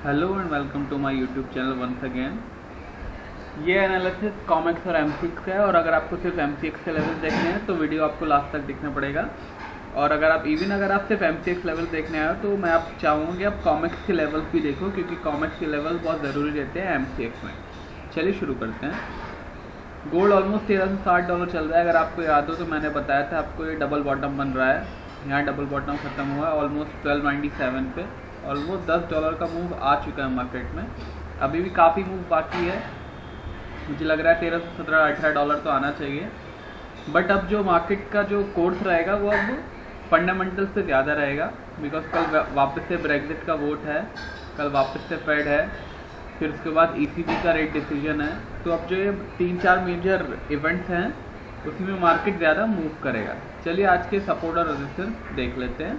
Hello and welcome to my YouTube channel once again. ये analysis COMEX और MCX का है और अगर आपको सिर्फ एमसीएक्स के लेवल देखने हैं तो वीडियो आपको लास्ट तक देखना पड़ेगा। और अगर आप सिर्फ एमसीएक्स लेवल देखने आए हो तो मैं आप चाहूँगा कि आप कॉमेक्स के लेवल्स भी देखो, क्योंकि कॉमेक्स के लेवल बहुत ज़रूरी रहते हैं एमसीएक्स में। चलिए शुरू करते हैं। गोल्ड ऑलमोस्ट $1360 चल रहा है। अगर आपको याद हो तो मैंने बताया था आपको ये डबल बॉटम बन रहा है। यहाँ डबल बॉटम ख़त्म हुआ है ऑलमोस्ट 1297 पे। ऑलमोस्ट $10 का मूव आ चुका है मार्केट में। अभी भी काफ़ी मूव बाकी है। मुझे लग रहा है $1317-18 तो आना चाहिए। बट अब जो मार्केट का जो कोर्स रहेगा वो अब फंडामेंटल्स पे ज़्यादा रहेगा, बिकॉज कल वापस से ब्रेग्जिट का वोट है, कल वापस से फेड है, फिर उसके बाद ईसीबी का रेट डिसीजन है। तो अब जो ये 3-4 मेजर इवेंट्स हैं उसमें मार्केट ज़्यादा मूव करेगा। चलिए आज के सपोर्ट और रेजिस्टेंस देख लेते हैं।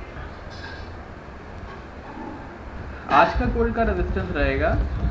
आज का गोल्ड का रेजिस्टेंस रहेगा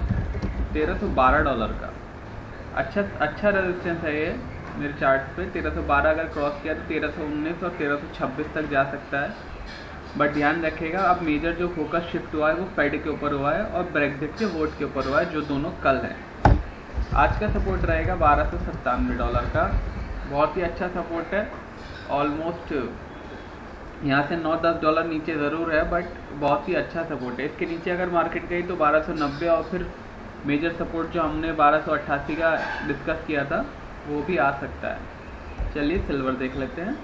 $1312 का। अच्छा रेजिस्टेंस है ये मेरे चार्ट पे। 1312 अगर क्रॉस किया तो 1319 और 1326 तक जा सकता है। बट ध्यान रखिएगा अब मेजर जो फोकस शिफ्ट हुआ है वो फेड के ऊपर हुआ है और ब्रेग्जिट के वोट के ऊपर हुआ है, जो दोनों कल हैं। आज का सपोर्ट रहेगा $1297 का। बहुत ही अच्छा सपोर्ट है। ऑलमोस्ट यहाँ से $9-10 नीचे ज़रूर है, बट बहुत ही अच्छा सपोर्ट है। इसके नीचे अगर मार्केट गई तो 1290 और फिर मेजर सपोर्ट जो हमने 1288 का डिस्कस किया था वो भी आ सकता है। चलिए सिल्वर देख लेते हैं।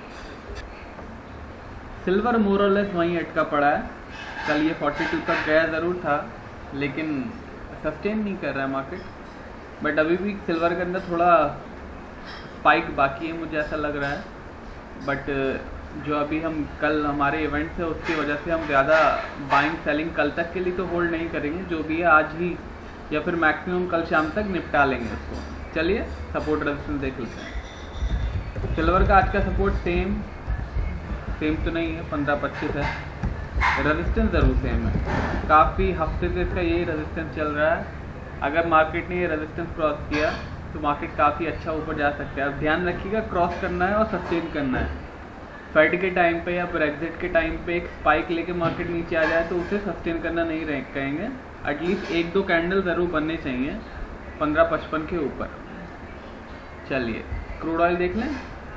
सिल्वर मोर और लेस वहीं अटका पड़ा है। कल ये 42 तक गया ज़रूर था, लेकिन सस्टेन नहीं कर रहा है मार्केट। बट अभी भी सिल्वर के अंदर थोड़ा स्पाइक बाकी है, मुझे ऐसा लग रहा है। बट जो अभी हम कल हमारे इवेंट्स है उसकी वजह से हम ज़्यादा बाइंग सेलिंग कल तक के लिए तो होल्ड नहीं करेंगे। जो भी है आज ही या फिर मैक्सिमम कल शाम तक निपटा लेंगे उसको। चलिए सपोर्ट रेजिस्टेंस देख लेते हैं। सिल्वर का आज का सपोर्ट सेम तो नहीं है, 15-25 है। रेजिस्टेंस ज़रूर सेम है। काफ़ी हफ्ते से इसका यही रेजिस्टेंस चल रहा है। अगर मार्केट ने ये रेजिस्टेंस क्रॉस किया तो मार्केट काफ़ी अच्छा ऊपर जा सकता है। अब ध्यान रखिएगा, क्रॉस करना है और सस्टेन करना है। फेड के टाइम पे या ब्रेग्जिट के टाइम पे एक स्पाइक लेके मार्केट नीचे आ जाए तो उसे सस्टेन करना नहीं कहेंगे। एटलीस्ट 1-2 कैंडल ज़रूर बनने चाहिए 15-55 के ऊपर। चलिए क्रूड ऑयल देख लें।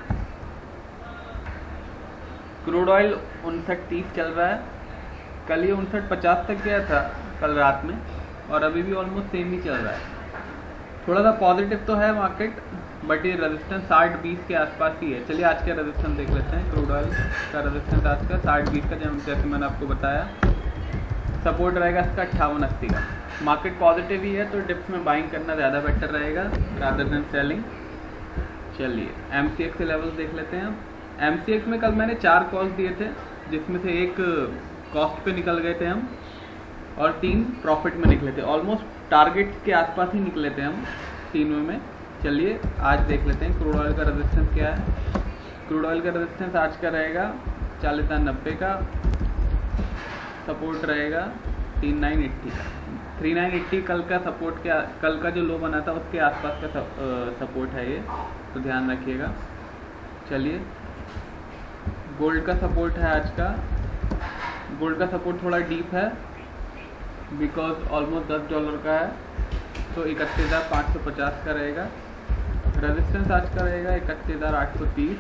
क्रूड ऑयल 59.30 चल रहा है। कल ये 59.50 तक गया था कल रात में, और अभी भी ऑलमोस्ट सेम ही चल रहा है। थोड़ा सा पॉजिटिव तो है मार्केट, बट ये रेजिस्टेंस 60-20 के आसपास ही है। चलिए आज का रेजिस्टेंस देख लेते हैं। क्रूड ऑयल का रेजिस्टेंस आज का 60-20 का, जैसे मैंने आपको बताया। सपोर्ट रहेगा इसका 58-80 का। मार्केट पॉजिटिव ही है तो डिप्स में बाइंग करना ज़्यादा बेटर रहेगा रादर देन सेलिंग। चलिए एमसीएक्स के लेवल देख लेते हैं। एमसीएक्स में कल मैंने 4 कॉल्स दिए थे, जिसमें से एक कॉस्ट पे निकल गए थे हम और 3 प्रॉफिट में निकले थे। ऑलमोस्ट टारगेट के आसपास ही निकले थे हम तीनों में। चलिए आज देख लेते हैं क्रूड ऑयल का रेजिस्टेंस क्या है। क्रूड ऑयल का रेजिस्टेंस आज का रहेगा 40-90 का। सपोर्ट रहेगा 3980 का। 3980 कल का सपोर्ट के कल का जो लो बना था उसके आसपास का सपोर्ट है ये, तो ध्यान रखिएगा। चलिए गोल्ड का सपोर्ट है आज का। गोल्ड का सपोर्ट थोड़ा डीप है बिकॉज ऑलमोस्ट $10 का है, तो 31,550 का रहेगा। रेजिस्टेंस आज का रहेगा 31,830।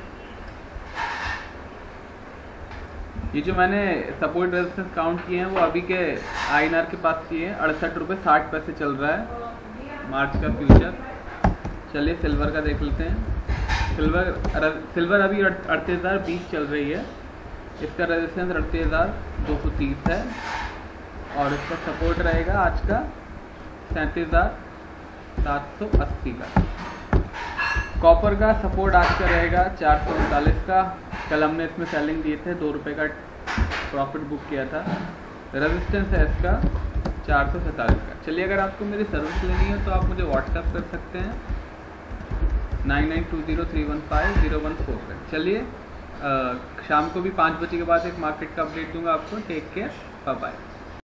ये जो मैंने सपोर्ट रेजिस्टेंस काउंट किए हैं वो अभी के INR के पास किए हैं। ₹68.60 चल रहा है मार्च का फ्यूचर। चलिए सिल्वर का देख लेते हैं। सिल्वर अभी 38,020 चल रही है। इसका रेजिस्टेंस 38,230 है और इसका सपोर्ट रहेगा आज का 37,780 का। कॉपर का सपोर्ट आज का रहेगा 439 का। कल हमने इसमें सेलिंग दिए थे, ₹2 का प्रॉफिट बुक किया था। रेजिस्टेंस है इसका 447 का। चलिए अगर आपको मेरी सर्विस लेनी है तो आप मुझे व्हाट्सएप कर सकते हैं 9920315014 पर। चलिए शाम को भी 5 बजे के बाद एक मार्केट का अपडेट दूंगा आपको। Take care, bye bye.